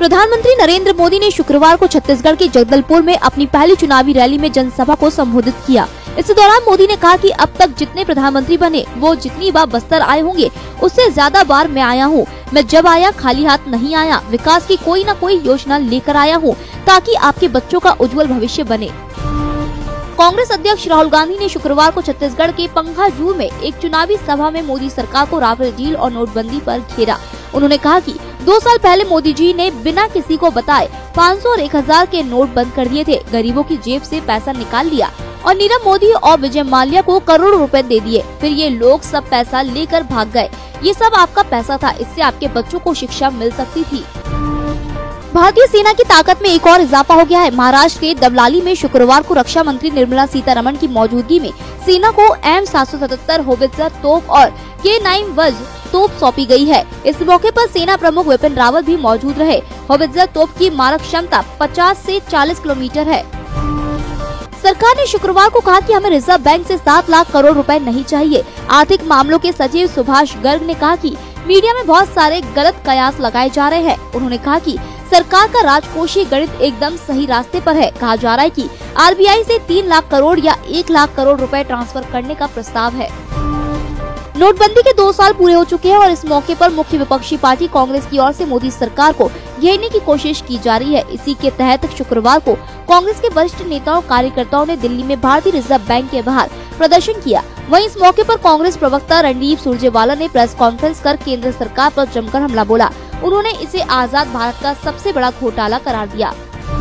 प्रधानमंत्री नरेंद्र मोदी ने शुक्रवार को छत्तीसगढ़ के जगदलपुर में अपनी पहली चुनावी रैली में जनसभा को संबोधित किया। इस दौरान मोदी ने कहा कि अब तक जितने प्रधानमंत्री बने वो जितनी बार बस्तर आए होंगे उससे ज्यादा बार मैं आया हूँ। मैं जब आया खाली हाथ नहीं आया, विकास की कोई न कोई योजना लेकर आया हूँ ताकि आपके बच्चों का उज्जवल भविष्य बने। कांग्रेस अध्यक्ष राहुल गांधी ने शुक्रवार को छत्तीसगढ़ के पंघाजूर में एक चुनावी सभा में मोदी सरकार को राफेल डील और नोटबंदी पर घेरा। उन्होंने कहा कि 2 साल पहले मोदी जी ने बिना किसी को बताए 500 और 1000 के नोट बंद कर दिए थे, गरीबों की जेब से पैसा निकाल लिया और नीरव मोदी और विजय माल्या को करोड़ों रुपए दे दिए। फिर ये लोग सब पैसा लेकर भाग गए। ये सब आपका पैसा था, इससे आपके बच्चों को शिक्षा मिल सकती थी। भारतीय सेना की ताकत में एक और इजाफा हो गया है। महाराष्ट्र के दवलाली में शुक्रवार को रक्षा मंत्री निर्मला सीतारमण की मौजूदगी में सेना को M777 होवित्जर तोप और K9 वज्र तोप सौंपी गई है। इस मौके पर सेना प्रमुख विपिन रावत भी मौजूद रहे। होवित्जर तोप की मारक क्षमता 50 से 40 किलोमीटर है। सरकार ने शुक्रवार को कहा कि हमें रिजर्व बैंक से 7 लाख करोड़ रुपए नहीं चाहिए। आर्थिक मामलों के सचिव सुभाष गर्ग ने कहा कि मीडिया में बहुत सारे गलत कयास लगाए जा रहे हैं। उन्होंने कहा कि सरकार का राजकोषीय गणित एकदम सही रास्ते पर है। कहा जा रहा है कि RBI से 3 लाख करोड़ या 1 लाख करोड़ रुपए ट्रांसफर करने का प्रस्ताव है। नोटबंदी के 2 साल पूरे हो चुके हैं और इस मौके पर मुख्य विपक्षी पार्टी कांग्रेस की ओर से मोदी सरकार को घेरने की कोशिश की जा रही है। इसी के तहत शुक्रवार को कांग्रेस के वरिष्ठ नेताओं और कार्यकर्ताओं ने दिल्ली में भारतीय रिजर्व बैंक के बाहर प्रदर्शन किया। वहीं इस मौके पर कांग्रेस प्रवक्ता रणदीप सुरजेवाला ने प्रेस कॉन्फ्रेंस कर केंद्र सरकार पर जमकर हमला बोला। उन्होंने इसे आजाद भारत का सबसे बड़ा घोटाला करार दिया।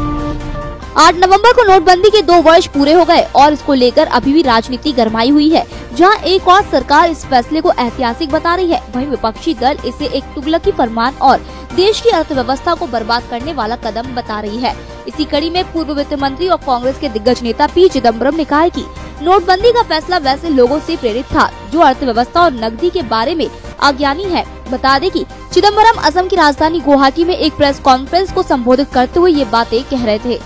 8 नवंबर को नोटबंदी के 2 वर्ष पूरे हो गए और इसको लेकर अभी भी राजनीति गरमाई हुई है। जहां एक और सरकार इस फैसले को ऐतिहासिक बता रही है, वहीं विपक्षी दल इसे एक तुगलकी फरमान और देश की अर्थव्यवस्था को बर्बाद करने वाला कदम बता रही है। इसी कड़ी में पूर्व वित्त मंत्री और कांग्रेस के दिग्गज नेता P चिदम्बरम ने कहा है कि नोटबंदी का फैसला वैसे लोगों से प्रेरित था जो अर्थव्यवस्था और नकदी के बारे में अज्ञानी है। बता दें कि चिदम्बरम असम की राजधानी गुवाहाटी में एक प्रेस कॉन्फ्रेंस को संबोधित करते हुए ये बातें कह रहे थे।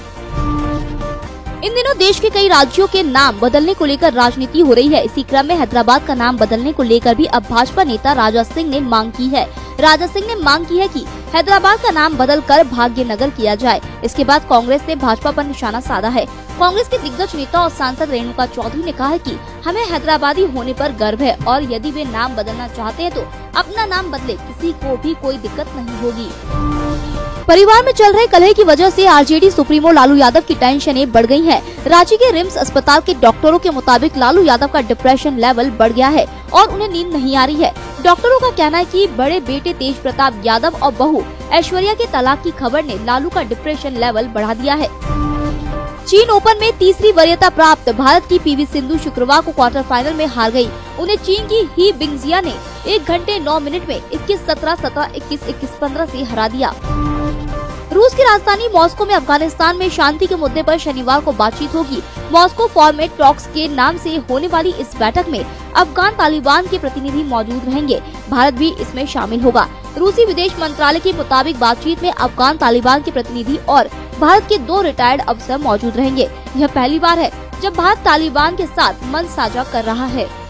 इन दिनों देश के कई राज्यों के नाम बदलने को लेकर राजनीति हो रही है। इसी क्रम में हैदराबाद का नाम बदलने को लेकर भी अब भाजपा नेता राजा सिंह ने मांग की है। राजा सिंह ने मांग की है कि हैदराबाद का नाम बदलकर भाग्यनगर किया जाए। इसके बाद कांग्रेस ने भाजपा पर निशाना साधा है। कांग्रेस के दिग्गज नेता और सांसद रेणुका चौधरी ने कहा है कि हमें हैदराबादी होने पर गर्व है और यदि वे नाम बदलना चाहते हैं तो अपना नाम बदले, किसी को भी कोई दिक्कत नहीं होगी। परिवार में चल रहे कलह की वजह से आरजेडी सुप्रीमो लालू यादव की टेंशनें बढ़ गई हैं। रांची के रिम्स अस्पताल के डॉक्टरों के मुताबिक लालू यादव का डिप्रेशन लेवल बढ़ गया है और उन्हें नींद नहीं आ रही है। डॉक्टरों का कहना है कि बड़े बेटे तेज प्रताप यादव और बहू ऐश्वर्या के तलाक की खबर ने लालू का डिप्रेशन लेवल बढ़ा दिया है। चीन ओपन में तीसरी वरीयता प्राप्त भारत की PV सिंधु शुक्रवार को क्वार्टर फाइनल में हार गई। उन्हें चीन की ही बिंगजिया ने 1 घंटे 9 मिनट में 21-17, 17-21, 21-15 से हरा दिया। रूस की राजधानी मॉस्को में अफगानिस्तान में शांति के मुद्दे पर शनिवार को बातचीत होगी। मॉस्को फॉर्मेट टॉक्स के नाम से होने वाली इस बैठक में अफगान तालिबान के प्रतिनिधि मौजूद रहेंगे। भारत भी इसमें शामिल होगा। रूसी विदेश मंत्रालय के मुताबिक बातचीत में अफगान तालिबान के प्रतिनिधि और भारत के 2 रिटायर्ड अफसर मौजूद रहेंगे। यह पहली बार है जब भारत तालिबान के साथ मंच साझा कर रहा है।